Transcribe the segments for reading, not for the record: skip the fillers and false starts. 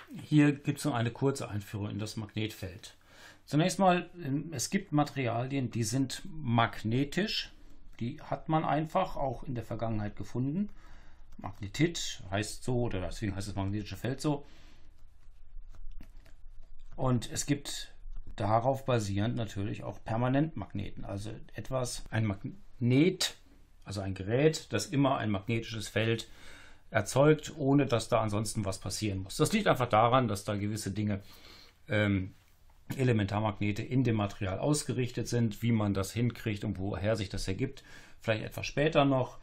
Hier gibt es noch eine kurze Einführung in das Magnetfeld. Zunächst mal, es gibt Materialien, die sind magnetisch. Die hat man einfach auch in der Vergangenheit gefunden. Magnetit heißt so, oder deswegen heißt das magnetische Feld so. Und es gibt darauf basierend natürlich auch Permanentmagneten. Also ein Magnet, also ein Gerät, das immer ein magnetisches Feld erzeugt, ohne dass da ansonsten was passieren muss. Das liegt einfach daran, dass da gewisse Dinge, Elementarmagnete in dem Material ausgerichtet sind. Wie man das hinkriegt und woher sich das ergibt, vielleicht etwas später noch.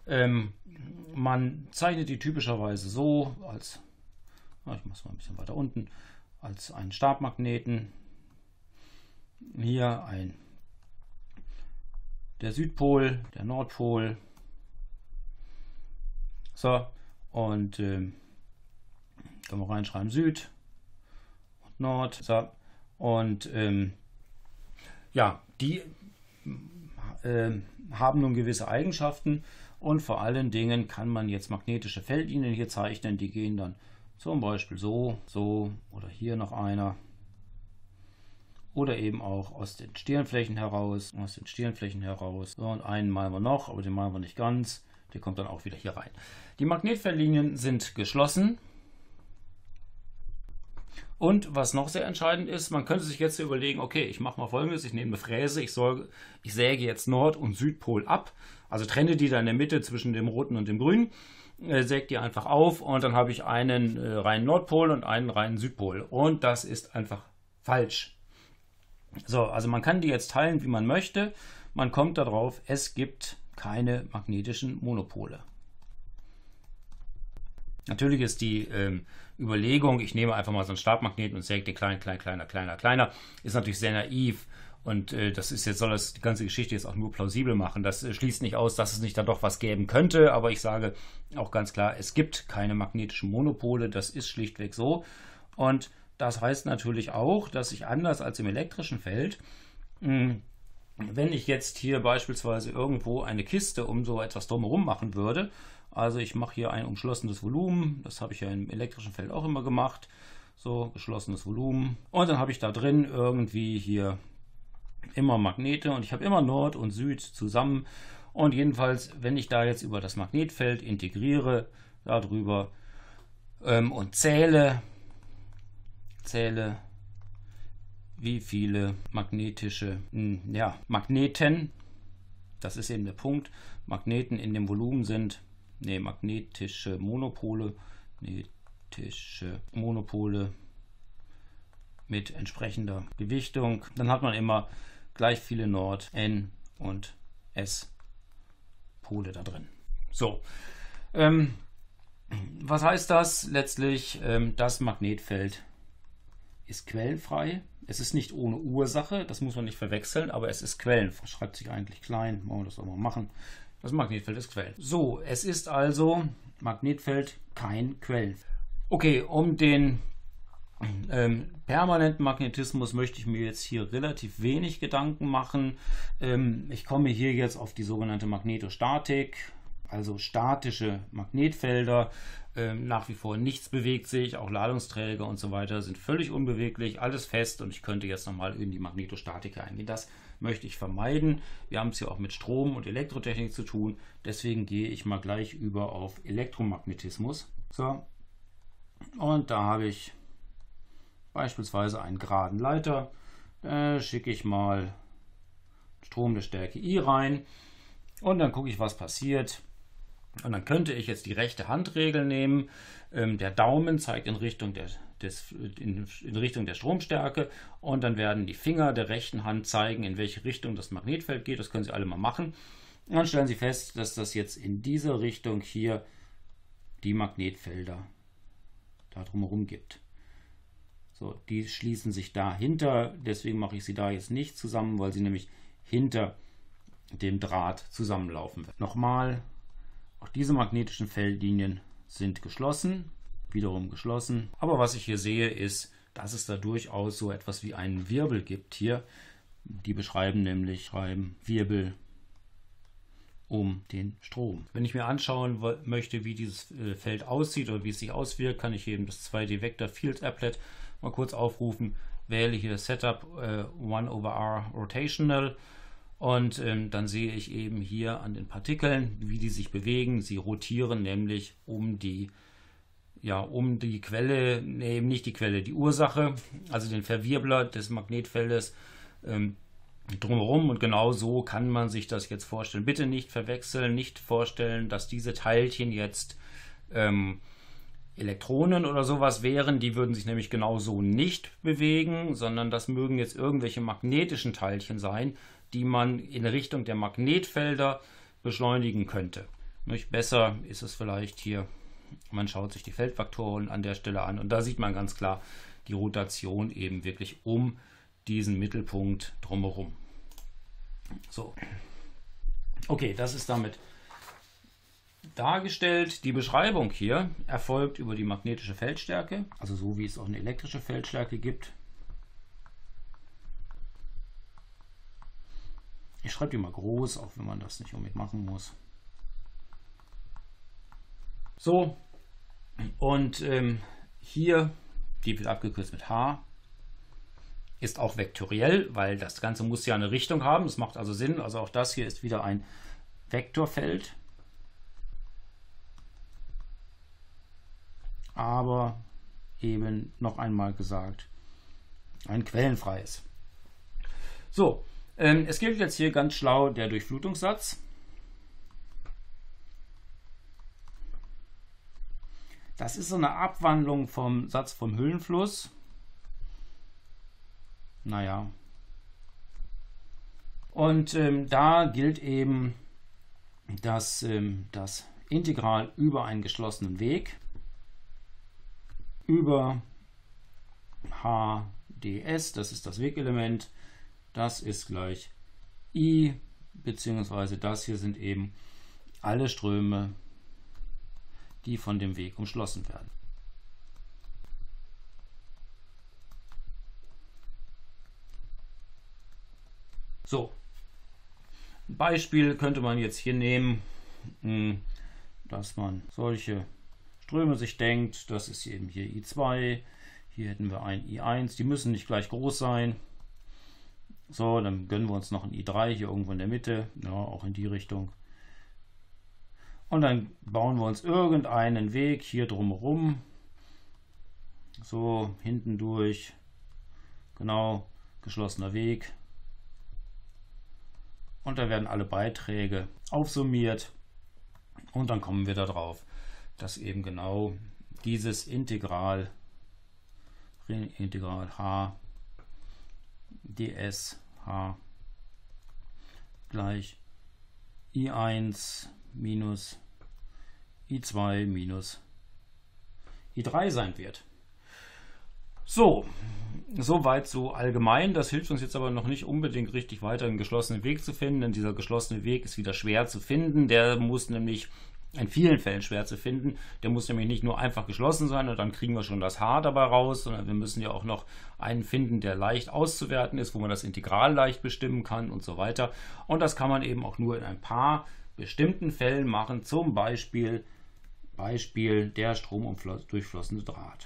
Man zeichnet die typischerweise so, ich mache es mal ein bisschen weiter unten, als einen Stabmagneten. Hier der Südpol, der Nordpol. So, und können wir reinschreiben Süd und Nord. So, und ja, die haben nun gewisse Eigenschaften und vor allen Dingen kann man jetzt magnetische Feldlinien hier zeichnen. Die gehen dann zum Beispiel so, so oder hier noch einer. Oder eben auch aus den Stirnflächen heraus. So, und einen malen wir noch, aber den malen wir nicht ganz. Der kommt dann auch wieder hier rein. Die Magnetfeldlinien sind geschlossen. Und was noch sehr entscheidend ist, man könnte sich jetzt überlegen, okay, ich mache mal Folgendes, ich nehme eine Fräse, ich säge jetzt Nord- und Südpol ab, also trenne die da in der Mitte zwischen dem roten und dem grünen, säge die einfach auf und dann habe ich einen reinen Nordpol und einen reinen Südpol. Und das ist einfach falsch. So, also man kann die jetzt teilen, wie man möchte. Man kommt darauf, es gibt keine magnetischen Monopole. Natürlich ist die Überlegung, ich nehme einfach mal so einen Stabmagneten und säge den kleiner, ist natürlich sehr naiv. Und das ist jetzt, soll die ganze Geschichte jetzt auch nur plausibel machen. Das schließt nicht aus, dass es nicht da doch was geben könnte. Aber ich sage auch ganz klar, es gibt keine magnetischen Monopole. Das ist schlichtweg so. Und das heißt natürlich auch, dass ich anders als im elektrischen Feld, wenn ich jetzt hier beispielsweise irgendwo eine Kiste um so etwas drumherum machen würde, also ich mache hier ein umschlossenes Volumen, das habe ich ja im elektrischen Feld auch immer gemacht, so geschlossenes Volumen, und dann habe ich da drin irgendwie hier immer Magnete und ich habe immer Nord und Süd zusammen, und jedenfalls, wenn ich da jetzt über das Magnetfeld integriere, darüber und zähle, wie viele Magneten, das ist eben der Punkt, Magneten in dem Volumen sind, magnetische Monopole mit entsprechender Gewichtung, dann hat man immer gleich viele Nord-, N- und S-Pole da drin. So, was heißt das letztlich? Das Magnetfeld ist quellenfrei. Es ist nicht ohne Ursache, das muss man nicht verwechseln, aber es ist quellenfrei. Schreibt sich eigentlich klein, wollen wir das auch mal machen. Das Magnetfeld ist Quellen. So, es ist also Magnetfeld kein Quellenfeld. Okay, um den permanenten Magnetismus möchte ich mir jetzt hier relativ wenig Gedanken machen. Ich komme hier jetzt auf die sogenannte Magnetostatik, also statische Magnetfelder. Nach wie vor nichts bewegt sich, auch Ladungsträger und so weiter sind völlig unbeweglich, alles fest, und ich könnte jetzt nochmal in die Magnetostatik eingehen. Das möchte ich vermeiden. Wir haben es ja auch mit Strom und Elektrotechnik zu tun, deswegen gehe ich mal gleich über auf Elektromagnetismus. So, und da habe ich beispielsweise einen geraden Leiter, da schicke ich mal Strom der Stärke I rein und dann gucke ich, was passiert. Und dann könnte ich jetzt die rechte Handregel nehmen. Der Daumen zeigt in Richtung der Stromstärke, und dann werden die Finger der rechten Hand zeigen, in welche Richtung das Magnetfeld geht. Das können Sie alle mal machen. Und dann stellen Sie fest, dass das jetzt in dieser Richtung hier die Magnetfelder da drumherum gibt. So, die schließen sich dahinter. Deswegen mache ich sie da jetzt nicht zusammen, weil sie nämlich hinter dem Draht zusammenlaufen. Nochmal. Auch diese magnetischen Feldlinien sind geschlossen, wiederum geschlossen. Aber was ich hier sehe, ist, dass es da durchaus so etwas wie einen Wirbel gibt hier. Die beschreiben nämlich Wirbel um den Strom. Wenn ich mir anschauen möchte, wie dieses Feld aussieht oder wie es sich auswirkt, kann ich eben das 2D Vector Field Applet mal kurz aufrufen, wähle hier Setup 1/r Rotational und dann sehe ich eben hier an den Partikeln, wie die sich bewegen. Sie rotieren nämlich um die Quelle, nee, eben nicht die Quelle, die Ursache, also den Verwirbler des Magnetfeldes drumherum, und genau so kann man sich das jetzt vorstellen. Bitte nicht verwechseln, nicht vorstellen, dass diese Teilchen jetzt Elektronen oder sowas wären, die würden sich nämlich genauso nicht bewegen, sondern das mögen jetzt irgendwelche magnetischen Teilchen sein, die man in Richtung der Magnetfelder beschleunigen könnte. Nicht besser ist es vielleicht hier, man schaut sich die Feldvektoren an der Stelle an und da sieht man ganz klar die Rotation eben wirklich um diesen Mittelpunkt drumherum. So, okay, das ist damit dargestellt. Die Beschreibung hier erfolgt über die magnetische Feldstärke, also so wie es auch eine elektrische Feldstärke gibt. Ich schreibe die mal groß, auch wenn man das nicht unbedingt machen muss. So, und hier, die wird abgekürzt mit H, ist auch vektoriell, weil das Ganze muss ja eine Richtung haben. Das macht also Sinn. Also auch das hier ist wieder ein Vektorfeld. Aber eben noch einmal gesagt, ein quellenfreies. So, es gilt jetzt hier ganz schlau der Durchflutungssatz. Das ist so eine Abwandlung vom Satz vom Hüllenfluss. Naja. Und da gilt eben das Integral über einen geschlossenen Weg über HdS, das ist das Wegelement, das ist gleich I, beziehungsweise das hier sind eben alle Ströme, die von dem Weg umschlossen werden. So, ein Beispiel könnte man jetzt hier nehmen, dass man solche Ströme sich denkt. Das ist eben hier I2, hier hätten wir ein I1, die müssen nicht gleich groß sein. So, dann gönnen wir uns noch ein I3 hier irgendwo in der Mitte, ja, auch in die Richtung. Und dann bauen wir uns irgendeinen Weg hier drumherum, so hinten durch, genau, geschlossener Weg. Und da werden alle Beiträge aufsummiert und dann kommen wir darauf, dass eben genau dieses Integral H ds H gleich I1 minus I2 minus I3 sein wird. So, soweit so allgemein. Das hilft uns jetzt aber noch nicht unbedingt richtig weiter, einen geschlossenen Weg zu finden, denn dieser geschlossene Weg ist wieder schwer zu finden. Der muss nämlich in vielen Fällen schwer zu finden. Der muss nämlich nicht nur einfach geschlossen sein und dann kriegen wir schon das H dabei raus, sondern wir müssen ja auch noch einen finden, der leicht auszuwerten ist, wo man das Integral leicht bestimmen kann und so weiter. Und das kann man eben auch nur in ein paar bestimmten Fällen machen, zum Beispiel der stromdurchflossene Draht.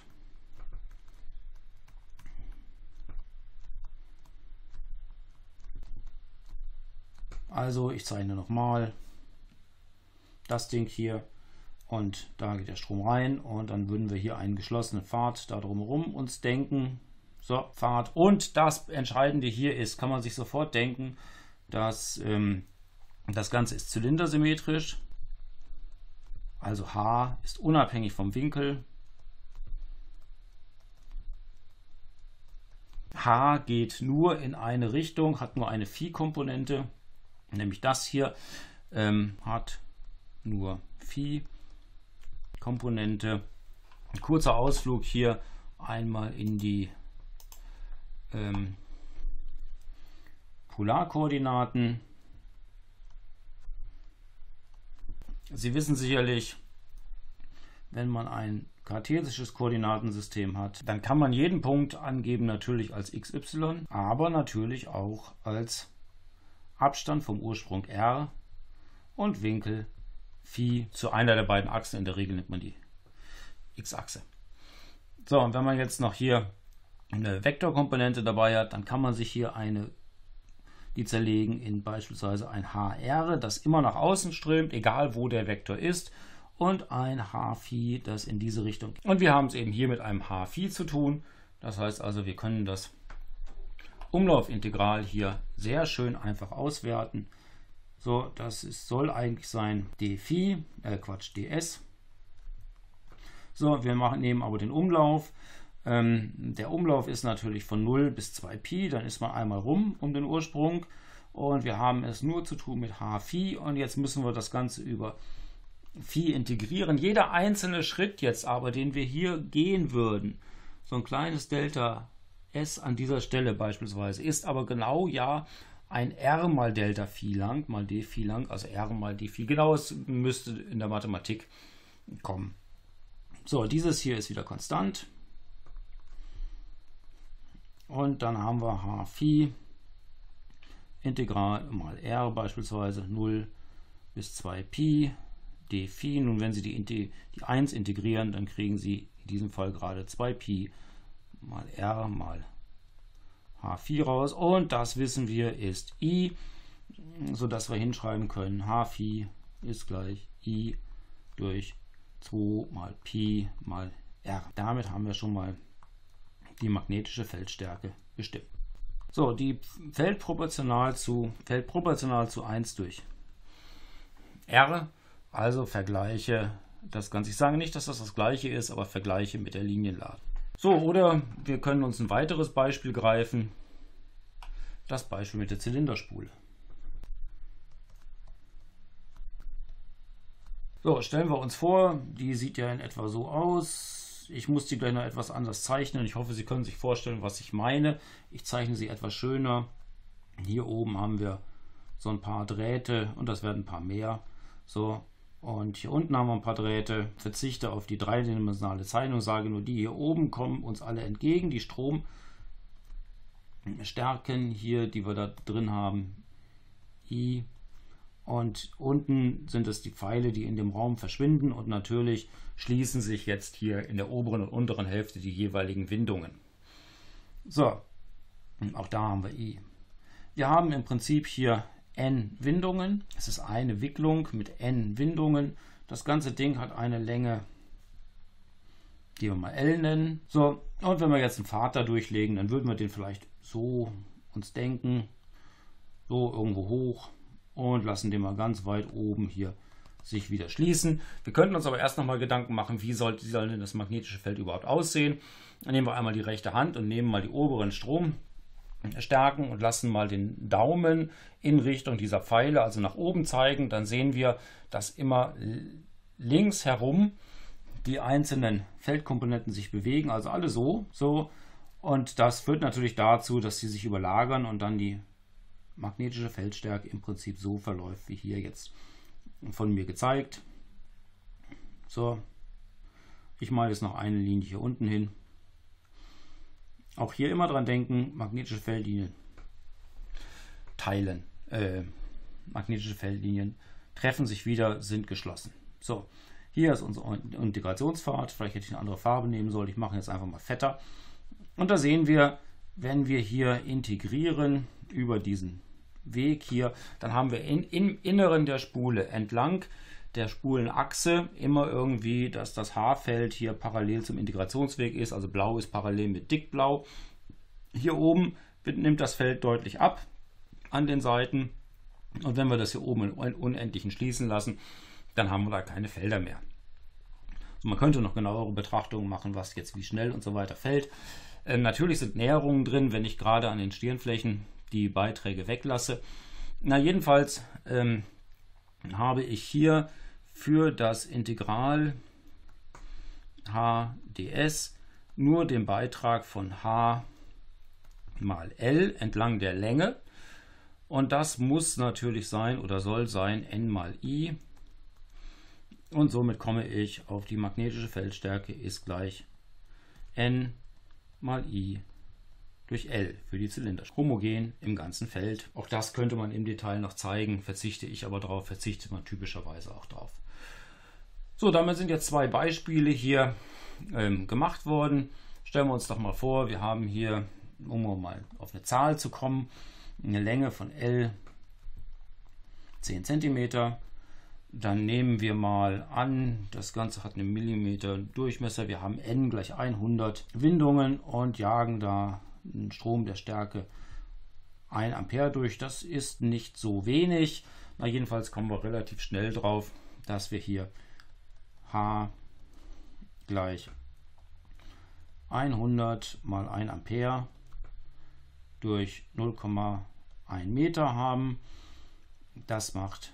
Also ich zeichne nochmal das Ding hier und da geht der Strom rein und dann würden wir hier einen geschlossenen Pfad da drumherum uns denken. So, Pfad. Und das Entscheidende hier ist, kann man sich sofort denken, dass das Ganze ist zylindersymmetrisch. Also H ist unabhängig vom Winkel. H geht nur in eine Richtung, hat nur eine Phi-Komponente, nämlich das hier hat nur Phi-Komponente. Ein kurzer Ausflug hier einmal in die Polarkoordinaten. Sie wissen sicherlich, wenn man ein kartesisches Koordinatensystem hat, dann kann man jeden Punkt angeben, natürlich als xy, aber natürlich auch als Abstand vom Ursprung r und Winkel Phi zu einer der beiden Achsen. In der Regel nimmt man die x-Achse. So, und wenn man jetzt noch hier eine Vektorkomponente dabei hat, dann kann man sich hier die zerlegen in beispielsweise ein HR, das immer nach außen strömt, egal wo der Vektor ist, und ein H-Phi, das in diese Richtung. Und wir haben es eben hier mit einem H-Phi zu tun. Das heißt also, wir können das Umlaufintegral hier sehr schön einfach auswerten. So, soll eigentlich sein d-Phi, ds. So, wir nehmen aber den Umlauf. Der Umlauf ist natürlich von 0 bis 2π, dann ist man einmal rum um den Ursprung und wir haben es nur zu tun mit h-Phi und jetzt müssen wir das Ganze über Phi integrieren. Jeder einzelne Schritt jetzt aber, den wir hier gehen würden, so ein kleines Delta S an dieser Stelle beispielsweise, ist aber genau ja ein R mal Delta Phi lang, mal d Phi lang, also R mal d Phi. Genau, es müsste in der Mathematik kommen. So, dieses hier ist wieder konstant. Und dann haben wir h-Phi Integral mal r beispielsweise 0 bis 2π d-Phi. Nun, wenn Sie die 1 integrieren, dann kriegen Sie in diesem Fall gerade 2π mal r mal h-Phi raus. Und das wissen wir ist I, sodass wir hinschreiben können, h-Phi ist gleich I durch 2 mal Pi mal r. Damit haben wir schon mal die magnetische Feldstärke bestimmt. So, die fällt proportional zu 1 durch r, also vergleiche das Ganze. Ich sage nicht, dass das gleiche ist, aber vergleiche mit der Linienladung. So, oder wir können uns ein weiteres Beispiel greifen, das Beispiel mit der Zylinderspule. So, stellen wir uns vor, die sieht ja in etwa so aus. Ich muss die gleich noch etwas anders zeichnen. Ich hoffe, Sie können sich vorstellen, was ich meine. Ich zeichne sie etwas schöner. Hier oben haben wir so ein paar Drähte und das werden ein paar mehr. So, und hier unten haben wir ein paar Drähte. Verzichte auf die dreidimensionale Zeichnung, sage nur, die hier oben kommen uns alle entgegen. Die Stromstärken hier, die wir da drin haben, I. Und unten sind es die Pfeile, die in dem Raum verschwinden. Und natürlich schließen sich jetzt hier in der oberen und unteren Hälfte die jeweiligen Windungen. So, auch da haben wir I. Wir haben im Prinzip hier n Windungen. Es ist eine Wicklung mit n Windungen. Das ganze Ding hat eine Länge, die wir mal L nennen. So, und wenn wir jetzt einen Pfad da durchlegen, dann würden wir den vielleicht so uns denken, so irgendwo hoch, und lassen den mal ganz weit oben hier sich wieder schließen. Wir könnten uns aber erst noch mal Gedanken machen, wie soll denn das magnetische Feld überhaupt aussehen. Dann nehmen wir einmal die rechte Hand und nehmen mal die oberen Stromstärken und lassen mal den Daumen in Richtung dieser Pfeile, also nach oben zeigen. Dann sehen wir, dass immer links herum die einzelnen Feldkomponenten sich bewegen, also alle so. Und das führt natürlich dazu, dass sie sich überlagern und dann die magnetische Feldstärke im Prinzip so verläuft, wie hier jetzt von mir gezeigt. So, ich male jetzt noch eine Linie hier unten hin. Auch hier immer dran denken, magnetische Feldlinien teilen. Magnetische Feldlinien treffen sich wieder, sind geschlossen. So, hier ist unser Integrationspfad. Vielleicht hätte ich eine andere Farbe nehmen sollen. Ich mache jetzt einfach mal fetter. Und da sehen wir, wenn wir hier integrieren über diesen Weg hier, dann haben wir im Inneren der Spule entlang der Spulenachse immer irgendwie, dass das H-Feld hier parallel zum Integrationsweg ist, also blau ist parallel mit dickblau. Hier oben nimmt das Feld deutlich ab an den Seiten und wenn wir das hier oben in Unendlichen schließen lassen, dann haben wir da keine Felder mehr. Also man könnte noch genauere Betrachtungen machen, was jetzt wie schnell und so weiter fällt. Natürlich sind Näherungen drin, wenn ich gerade an den Stirnflächen die Beiträge weglasse. Na, jedenfalls habe ich hier für das Integral h ds nur den Beitrag von h mal L entlang der Länge. Und das muss natürlich sein oder soll sein n mal I. Und somit komme ich auf die magnetische Feldstärke ist gleich n mal I durch L für die Zylinder. Homogen im ganzen Feld. Auch das könnte man im Detail noch zeigen, verzichte ich aber darauf, verzichtet man typischerweise auch drauf. So, damit sind jetzt 2 Beispiele hier gemacht worden. Stellen wir uns doch mal vor, wir haben hier, um mal auf eine Zahl zu kommen, eine Länge von L 10 cm. Dann nehmen wir mal an, das Ganze hat einen Millimeter Durchmesser. Wir haben N gleich 100 Windungen und jagen da einen Strom der Stärke 1 Ampere durch. Das ist nicht so wenig. Na, jedenfalls kommen wir relativ schnell drauf, dass wir hier H gleich 100 mal 1 Ampere durch 0,1 Meter haben. Das macht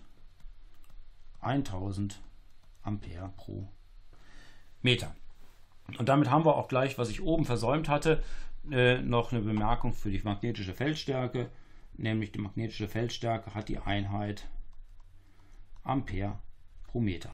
1000 Ampere pro Meter. Und damit haben wir auch gleich, was ich oben versäumt hatte, noch eine Bemerkung für die magnetische Feldstärke. Nämlich die magnetische Feldstärke hat die Einheit Ampere pro Meter.